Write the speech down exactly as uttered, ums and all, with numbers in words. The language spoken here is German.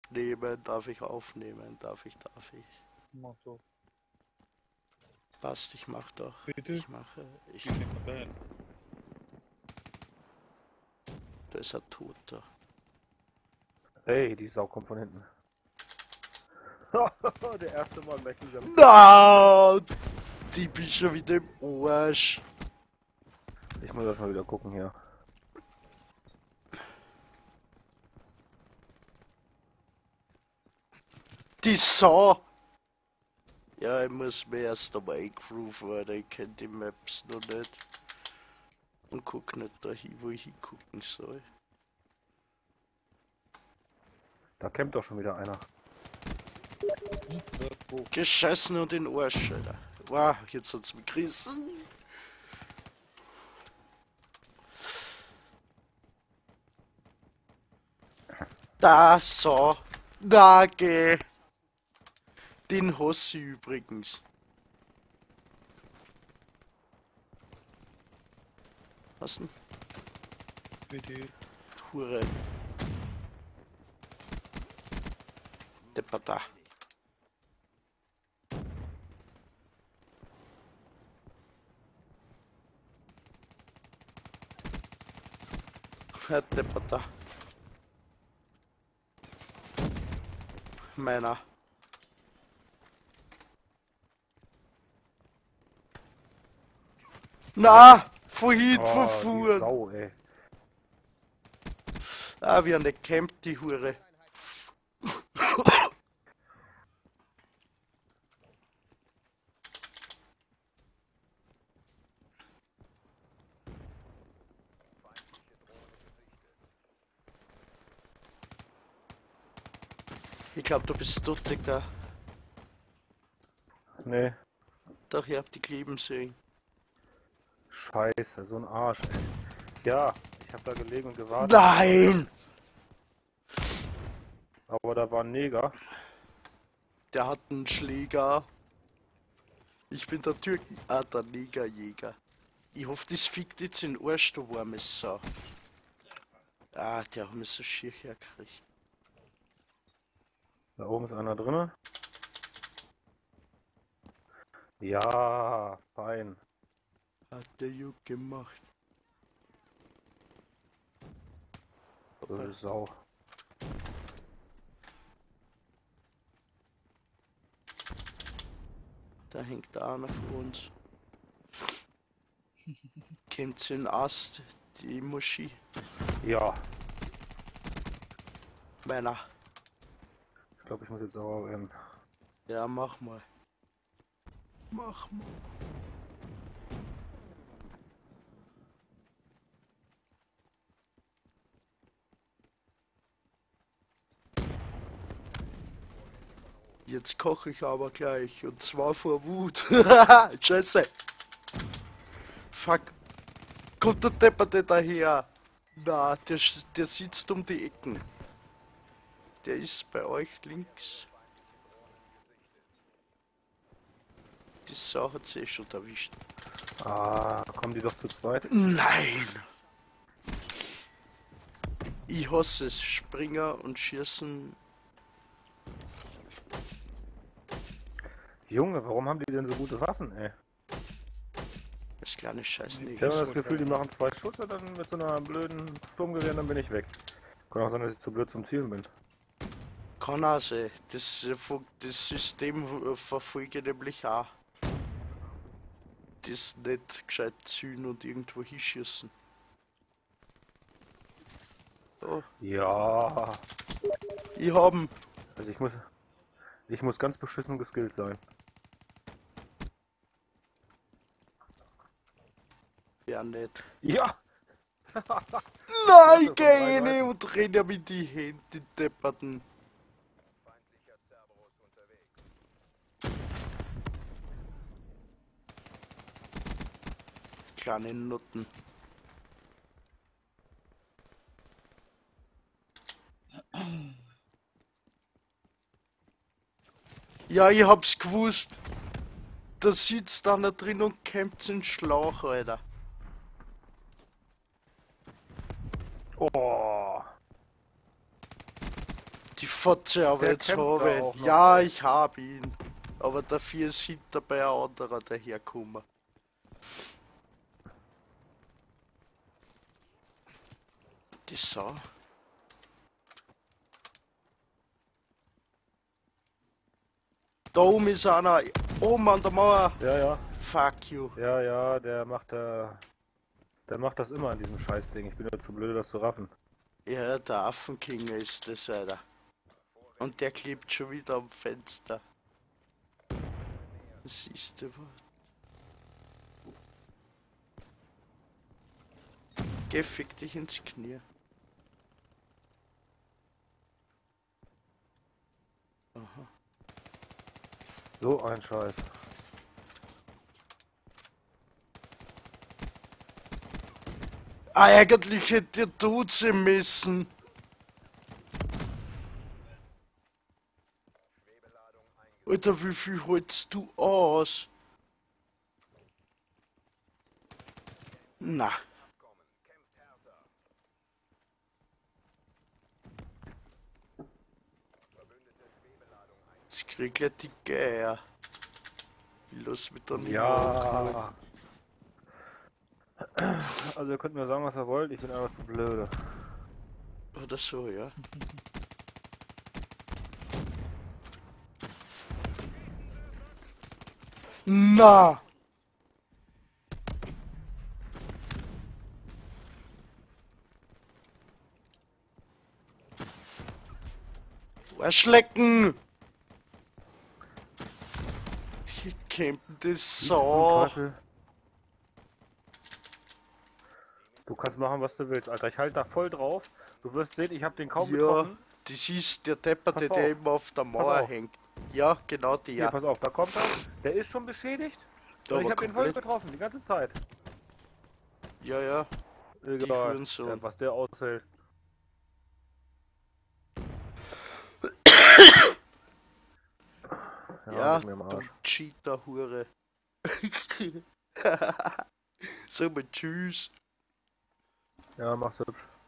aufnehmen? Darf ich aufnehmen? Darf ich, darf ich? Mach doch. Passt, ich mach doch. Bitte? Ich mache. Ich. Geh nicht mal rein. Da ist er Toter. Hey, die Sau kommt von hinten. Der erste Mal merkt dieser. Na, die Bücher wieder im Arsch. Ich muss erst mal wieder gucken hier. Die Sau! Ja, ich muss mir erst einmal eingrooven, weil ich kenne die Maps noch nicht. Und guck nicht dahin, wo ich hingucken soll. Da campt doch schon wieder einer. Hm? Ja, wo? Geschossen und in den Arsch, Alter. Wow, jetzt hat's mich gerissen. Da, so. Da, geh. Den hasse ich übrigens. Was denn? Bitte. Hure. Deppata. Deppata. Meiner. Na! Vorhin, Oh, verfuhren! die Sau, ey. Ah, wie an der Camp, die Hure. Ich glaub, du bist tot, Digga. Nee. Doch, ich hab die kleben sehen. Scheiße, so ein Arsch, ey. Ja, ich hab da gelegen und gewartet. Nein! Aber da war ein Neger. Der hat einen Schläger. Ich bin der Türken. Ah, der Negerjäger. Ich hoffe, das fickt jetzt in den Arsch, du warmes Sau. Ah, der hat mich so schier hergekriegt. Da oben ist einer drinne. Ja, fein. Hat der Juck gemacht. Böse Sau. Da hängt da einer von uns. Kommt in den Ast, die Muschi. Ja, Meiner. ich glaube, ich muss jetzt sauer werden. Ja, mach mal. Mach mal. Jetzt koche ich aber gleich. Und zwar vor Wut. Scheiße. Fuck. Kommt der Depperte daher? Na, der, sch- der sitzt um die Ecken. Der ist bei euch links. Die Sau hat sie eh schon erwischt. Ah, kommen die doch zu zweit? Nein! Ich hasse es. Springer und Schießen. Junge, warum haben die denn so gute Waffen, ey? Das kleine Scheiß Ich nicht. habe das Gefühl, die machen zwei Schuss und dann mit so einer blöden Sturmgewehr, dann bin ich weg. Kann auch sein, dass ich zu blöd zum Zielen bin. Kann auch sein. Das, äh, fu- das System äh, verfolge nämlich auch. Das nicht gescheit ziehen und irgendwo hinschießen. Oh, Ja, ich hab'n. also ich muss, ich muss ganz beschissen geskillt sein. Ja, nicht. Ja! Nein, von geh drei rein Seiten. und renn ja mit die Hände, die Depperten. Kleine Nutten. Ja, ich hab's gewusst. Da sitzt einer drin und kämpft in Schlauch, Alter. Oh, Die Fotze, aber Der jetzt kämpft habe da ich auch ihn. noch, Ja, ey. ich habe ihn. Aber dafür ist hinter bei ein anderer dahergekommen. Die Sau. Da oben ist einer. Oben an der Mauer. Ja, ja. Fuck you. Ja, ja, der macht da. Der macht das immer an diesem Scheißding. Ich bin nur zu blöd, das zu raffen. Ja, der Affenking ist das, Alter. Und der klebt schon wieder am Fenster. Siehst du was? Geh, fick dich ins Knie. Aha. So ein Scheiß. Ah, eigentlich hätte ihr tot sein müssen. Alter, wie viel holst du aus? Na. Jetzt krieg ich die Geier. Ich lass mich da nicht machen. Ja. Also ihr könnt mir sagen, was ihr wollt, ich bin einfach zu blöde. Oder so, ja. Na! Arschlecken! Hier campen das Sau. Teufel. Du kannst machen, was du willst, Alter. Ich halte da voll drauf. Du wirst sehen, ich habe den kaum Ja, getroffen. das ist der Depperte, Pass der auf. immer auf der Mauer auf. hängt. Ja, genau die, Hier, ja. pass auf, da kommt er. Der ist schon beschädigt. Da Und ich aber habe ihn voll komplett- getroffen, die ganze Zeit. Ja, ja. Egal, Hurensohn. ja, was der aushält. Ja, leck mir am du Arsch. Cheater-Hure. Sag mal tschüss. Ja, mach's hübsch.